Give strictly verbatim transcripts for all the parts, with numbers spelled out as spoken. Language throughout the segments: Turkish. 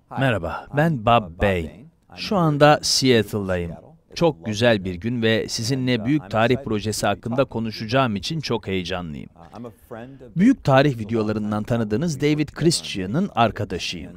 Merhaba, ben Bob Bain. Şu anda Seattle'dayım. Çok güzel bir gün ve sizinle büyük tarih projesi hakkında konuşacağım için çok heyecanlıyım. Büyük tarih videolarından tanıdığınız David Christian'ın arkadaşıyım.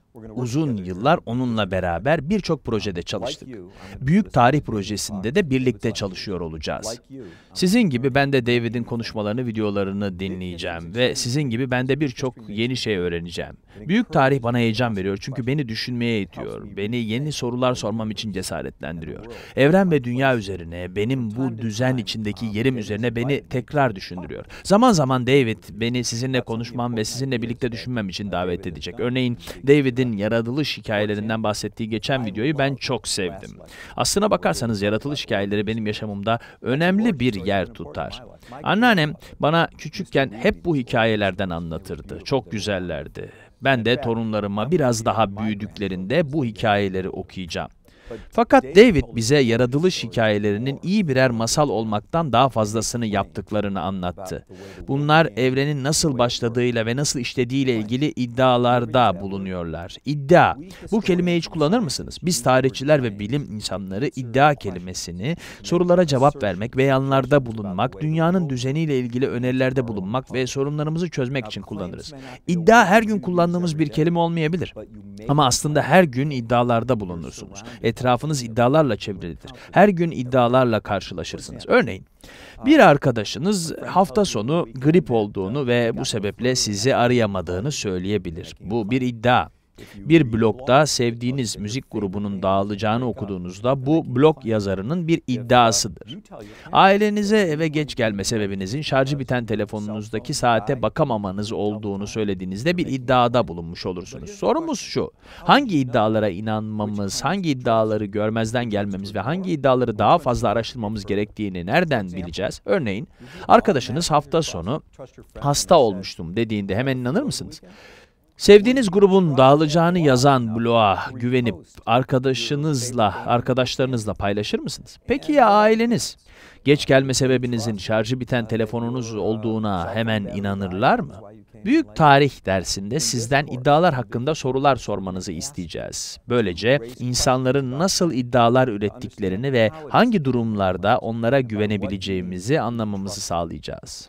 Uzun yıllar onunla beraber birçok projede çalıştık. Büyük tarih projesinde de birlikte çalışıyor olacağız. Sizin gibi ben de David'in konuşmalarını, videolarını dinleyeceğim ve sizin gibi ben de birçok yeni şey öğreneceğim. Büyük tarih bana heyecan veriyor çünkü beni düşünmeye itiyor, beni yeni sorular sormam için cesaretlendiriyor. Evren ve dünya üzerine, benim bu düzen içindeki yerim üzerine beni tekrar düşündürüyor. Zaman zaman David beni sizinle konuşmam ve sizinle birlikte düşünmem için davet edecek. Örneğin David'in yaratılış hikayelerinden bahsettiği geçen videoyu ben çok sevdim. Aslına bakarsanız yaratılış hikayeleri benim yaşamımda önemli bir yer tutar. Anneannem bana küçükken hep bu hikayelerden anlatırdı. Çok güzellerdi. Ben de torunlarıma biraz daha büyüdüklerinde bu hikayeleri okuyacağım. Fakat David bize yaratılış hikayelerinin iyi birer masal olmaktan daha fazlasını yaptıklarını anlattı. Bunlar evrenin nasıl başladığıyla ve nasıl işlediğiyle ilgili iddialarda bulunuyorlar. İddia. Bu kelimeyi hiç kullanır mısınız? Biz tarihçiler ve bilim insanları iddia kelimesini sorulara cevap vermek, beyanlarda bulunmak, dünyanın düzeniyle ilgili önerilerde bulunmak ve sorunlarımızı çözmek için kullanırız. İddia her gün kullandığımız bir kelime olmayabilir. Ama aslında her gün iddialarda bulunursunuz. Etrafınız iddialarla çevrilidir. Her gün iddialarla karşılaşırsınız. Örneğin, bir arkadaşınız hafta sonu grip olduğunu ve bu sebeple sizi arayamadığını söyleyebilir. Bu bir iddia. Bir blogda sevdiğiniz müzik grubunun dağılacağını okuduğunuzda bu blog yazarının bir iddiasıdır. Ailenize eve geç gelme sebebinizin şarjı biten telefonunuzdaki saate bakamamanız olduğunu söylediğinizde bir iddiada bulunmuş olursunuz. Sorumuz şu: hangi iddialara inanmamız, hangi iddiaları görmezden gelmemiz ve hangi iddiaları daha fazla araştırmamız gerektiğini nereden bileceğiz? Örneğin, arkadaşınız hafta sonu hasta olmuştum dediğinde hemen inanır mısınız? Sevdiğiniz grubun dağılacağını yazan bloğa güvenip arkadaşınızla, arkadaşlarınızla paylaşır mısınız? Peki ya aileniz? Geç gelme sebebinizin şarjı biten telefonunuz olduğuna hemen inanırlar mı? Büyük tarih dersinde sizden iddialar hakkında sorular sormanızı isteyeceğiz. Böylece insanların nasıl iddialar ürettiklerini ve hangi durumlarda onlara güvenebileceğimizi anlamamızı sağlayacağız.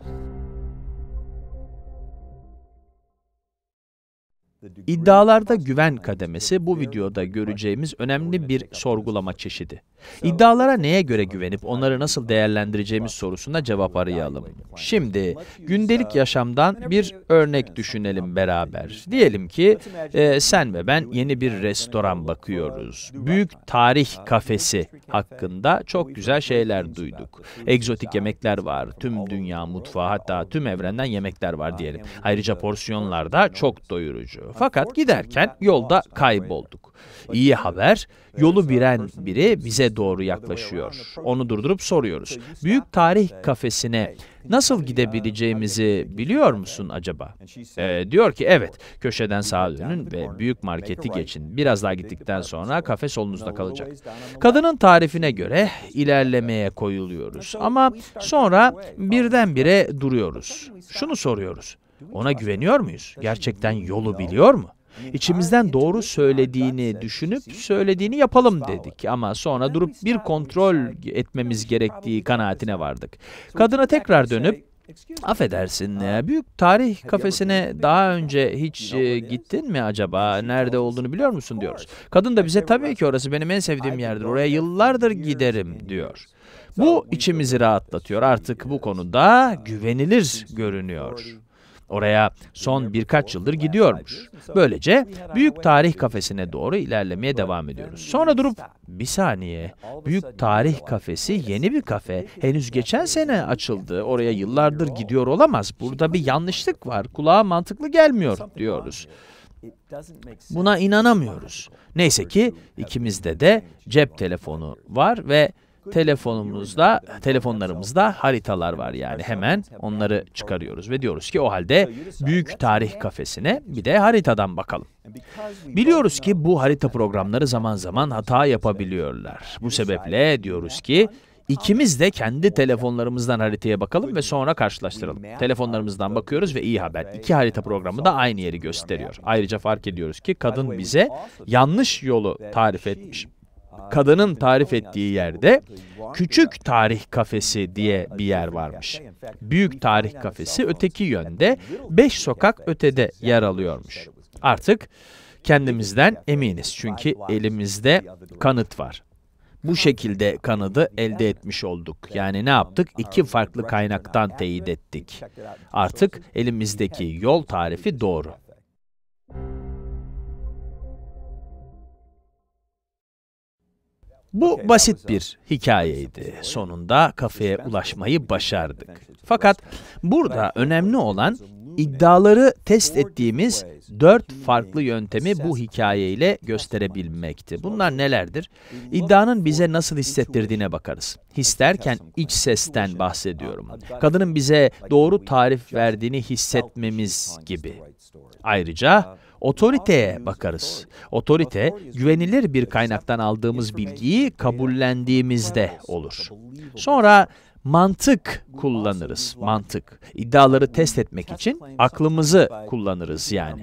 İddialarda güven kademesi bu videoda göreceğimiz önemli bir sorgulama çeşidi. İddialara neye göre güvenip onları nasıl değerlendireceğimiz sorusuna cevap arayalım. Şimdi gündelik yaşamdan bir örnek düşünelim beraber. Diyelim ki e, sen ve ben yeni bir restoran bakıyoruz. Büyük Tarih Kafesi hakkında çok güzel şeyler duyduk. Egzotik yemekler var, tüm dünya mutfağı, hatta tüm evrenden yemekler var diyelim. Ayrıca porsiyonlar da çok doyurucu. Fakat giderken yolda kaybolduk. İyi haber, yolu bilen biri bize doğru yaklaşıyor. Onu durdurup soruyoruz. Büyük Tarih Kafesi'ne nasıl gidebileceğimizi biliyor musun acaba? Ee, diyor ki evet, köşeden sağa dönün ve büyük marketi geçin. Biraz daha gittikten sonra kafe solunuzda kalacak. Kadının tarifine göre ilerlemeye koyuluyoruz. Ama sonra birdenbire duruyoruz. Şunu soruyoruz: ona güveniyor muyuz? Gerçekten yolu biliyor mu? İçimizden doğru söylediğini düşünüp söylediğini yapalım dedik ama sonra durup bir kontrol etmemiz gerektiği kanaatine vardık. Kadına tekrar dönüp, affedersin, Büyük Tarih Kafesi'ne daha önce hiç e, gittin mi acaba? Nerede olduğunu biliyor musun diyoruz. Kadın da bize tabii ki orası benim en sevdiğim yerdir, oraya yıllardır giderim diyor. Bu içimizi rahatlatıyor, artık bu konuda güvenilir görünüyor. Oraya son birkaç yıldır gidiyormuş. Böylece Büyük Tarih Kafesi'ne doğru ilerlemeye devam ediyoruz. Sonra durup, bir saniye, Büyük Tarih Kafesi yeni bir kafe. Henüz geçen sene açıldı. Oraya yıllardır gidiyor olamaz. Burada bir yanlışlık var. Kulağa mantıklı gelmiyor diyoruz. Buna inanamıyoruz. Neyse ki ikimizde de cep telefonu var ve telefonumuzda, telefonlarımızda haritalar var, yani hemen onları çıkarıyoruz ve diyoruz ki o halde Büyük Tarih Kafesi'ne bir de haritadan bakalım. Biliyoruz ki bu harita programları zaman zaman hata yapabiliyorlar. Bu sebeple diyoruz ki İkimiz de kendi telefonlarımızdan haritaya bakalım ve sonra karşılaştıralım. Telefonlarımızdan bakıyoruz ve iyi haber. İki harita programı da aynı yeri gösteriyor. Ayrıca fark ediyoruz ki kadın bize yanlış yolu tarif etmiş. Kadının tarif ettiği yerde Küçük Tarih Kafesi diye bir yer varmış. Büyük Tarih Kafesi öteki yönde, beş sokak ötede yer alıyormuş. Artık kendimizden eminiz çünkü elimizde kanıt var. Bu şekilde kanıtı elde etmiş olduk. Yani ne yaptık? İki farklı kaynaktan teyit ettik. Artık elimizdeki yol tarifi doğru. Bu basit bir hikayeydi. Sonunda kafeye ulaşmayı başardık. Fakat burada önemli olan iddiaları test ettiğimiz dört farklı yöntemi bu hikayeyle gösterebilmekti. Bunlar nelerdir? İddianın bize nasıl hissettirdiğine bakarız. His derken iç sesten bahsediyorum. Kadının bize doğru tarif verdiğini hissetmemiz gibi. Ayrıca otoriteye bakarız. Otorite, güvenilir bir kaynaktan aldığımız bilgiyi kabullendiğimizde olur. Sonra mantık kullanırız, mantık. İddiaları test etmek için aklımızı kullanırız yani.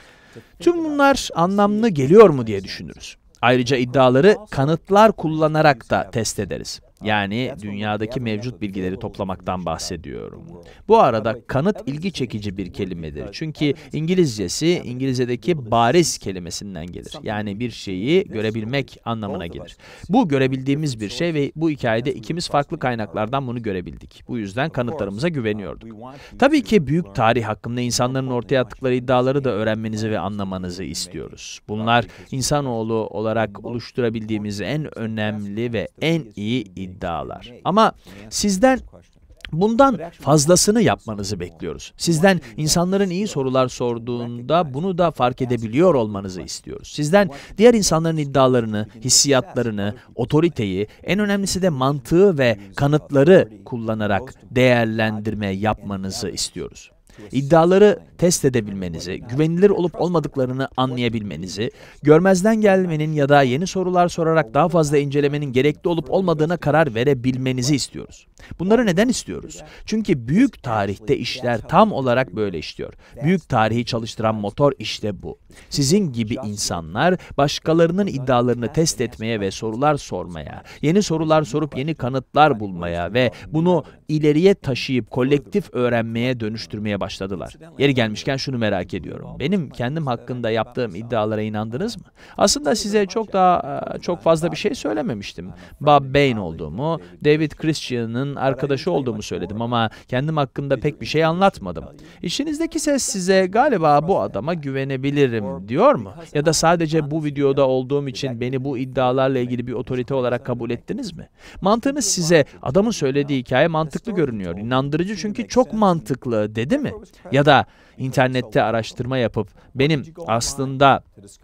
Tüm bunlar anlamlı geliyor mu diye düşünürüz. Ayrıca iddiaları kanıtlar kullanarak da test ederiz. Yani dünyadaki mevcut bilgileri toplamaktan bahsediyorum. Bu arada kanıt ilgi çekici bir kelimedir. Çünkü İngilizcesi, İngilizce'deki bariz kelimesinden gelir. Yani bir şeyi görebilmek anlamına gelir. Bu görebildiğimiz bir şey ve bu hikayede ikimiz farklı kaynaklardan bunu görebildik. Bu yüzden kanıtlarımıza güveniyorduk. Tabii ki büyük tarih hakkında insanların ortaya attıkları iddiaları da öğrenmenizi ve anlamanızı istiyoruz. Bunlar insanoğlu olarak oluşturabildiğimiz en önemli ve en iyi iddialar. iddialar. Ama sizden bundan fazlasını yapmanızı bekliyoruz. Sizden insanların iyi sorular sorduğunda bunu da fark edebiliyor olmanızı istiyoruz. Sizden diğer insanların iddialarını, hissiyatlarını, otoriteyi, en önemlisi de mantığı ve kanıtları kullanarak değerlendirme yapmanızı istiyoruz. İddiaları test edebilmenizi, güvenilir olup olmadıklarını anlayabilmenizi, görmezden gelmenin ya da yeni sorular sorarak daha fazla incelemenin gerekli olup olmadığına karar verebilmenizi istiyoruz. Bunları neden istiyoruz? Çünkü büyük tarihte işler tam olarak böyle işliyor. Büyük tarihi çalıştıran motor işte bu. Sizin gibi insanlar başkalarının iddialarını test etmeye ve sorular sormaya, yeni sorular sorup yeni kanıtlar bulmaya ve bunu ileriye taşıyıp kolektif öğrenmeye dönüştürmeye başladılar. Yeri gelmişken şunu merak ediyorum. Benim kendim hakkında yaptığım iddialara inandınız mı? Aslında size çok daha çok fazla bir şey söylememiştim. Bob Bain olduğumu, David Christian'ın arkadaşı olduğumu söyledim ama kendim hakkında pek bir şey anlatmadım. İçinizdeki ses size galiba bu adama güvenebilirim diyor mu? Ya da sadece bu videoda olduğum için beni bu iddialarla ilgili bir otorite olarak kabul ettiniz mi? Mantığınız size adamın söylediği hikaye mantıklı görünüyor. İnandırıcı çünkü çok mantıklı dedi mi? Ya da internette araştırma yapıp benim aslında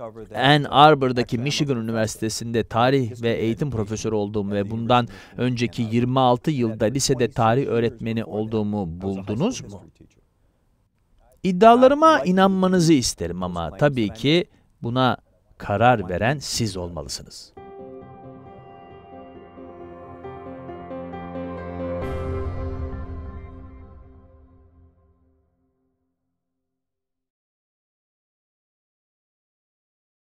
Ann Arbor'daki Michigan Üniversitesi'nde tarih ve eğitim profesörü olduğumu ve bundan önceki yirmi altı yılda lisede tarih öğretmeni olduğumu buldunuz mu? İddialarıma inanmanızı isterim ama tabii ki buna karar veren siz olmalısınız.